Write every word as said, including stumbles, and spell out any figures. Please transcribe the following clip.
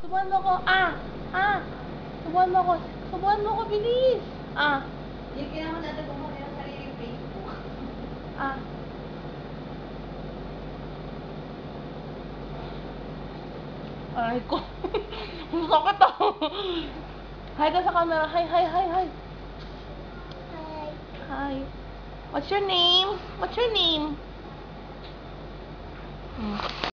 Subuhan mo ko. Ah! Ah! Subuhan mo ko. Subuhan mo ko, bilis! Ah! Yung kailangan natin kumuha ng sariling Facebook. Ah! Aray ko. Ang sakit ah. Hi ka sa camera. Hi, hi, hi, hi. Hi. Hi. What's your name? What's your name? Hmm.